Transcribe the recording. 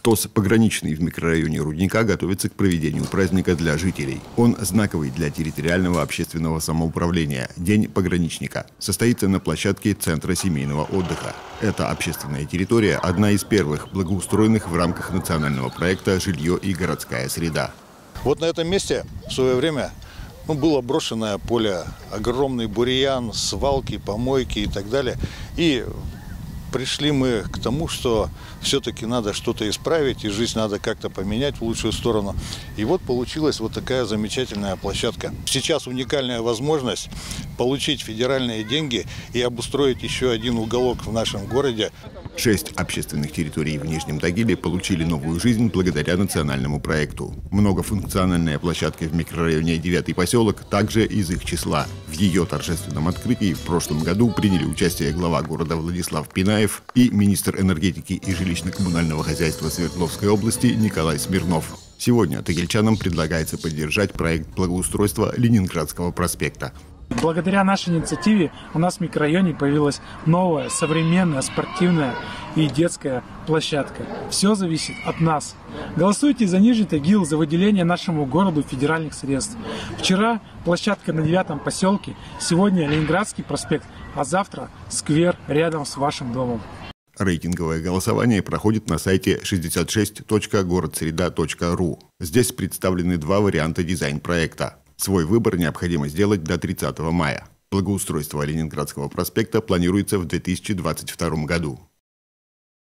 ТОС «Пограничный» в микрорайоне Рудника готовится к проведению праздника для жителей. Он знаковый для территориального общественного самоуправления – День пограничника. Состоится на площадке Центра семейного отдыха. Эта общественная территория – одна из первых благоустроенных в рамках национального проекта «Жилье и городская среда». Вот на этом месте в свое время было брошенное поле, огромный бурьян, свалки, помойки и так далее. И пришли мы к тому, что все-таки надо что-то исправить, и жизнь надо как-то поменять в лучшую сторону. И вот получилась вот такая замечательная площадка. Сейчас уникальная возможность получить федеральные деньги и обустроить еще один уголок в нашем городе. 6 общественных территорий в Нижнем Тагиле получили новую жизнь благодаря национальному проекту. Многофункциональная площадка в микрорайоне 9-й поселок также из их числа. В ее торжественном открытии в прошлом году приняли участие глава города Владислав Пинаев и министр энергетики и жилищно-коммунального хозяйства Свердловской области Николай Смирнов. Сегодня тагильчанам предлагается поддержать проект благоустройства Ленинградского проспекта. Благодаря нашей инициативе у нас в микрорайоне появилась новая, современная, спортивная и детская площадка. Все зависит от нас. Голосуйте за Нижний Тагил, за выделение нашему городу федеральных средств. Вчера площадка на 9-м поселке, сегодня Ленинградский проспект, а завтра сквер рядом с вашим домом. Рейтинговое голосование проходит на сайте 66.городсреда.ру. Здесь представлены 2 варианта дизайн-проекта. Свой выбор необходимо сделать до 30 мая. Благоустройство Ленинградского проспекта планируется в 2022 году.